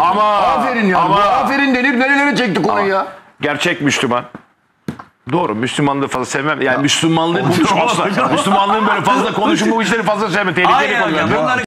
Aferin ya. Aferin denir nerelere çekti konuyu ya. Gerçek Müslüman. Doğru, Müslümanlığı fazla sevmem. Yani Müslümanlığın Müslümanlığın böyle fazla konuşun bu işleri fazla sevmem. Tehlikeli Aynen konular. hocam. Bunları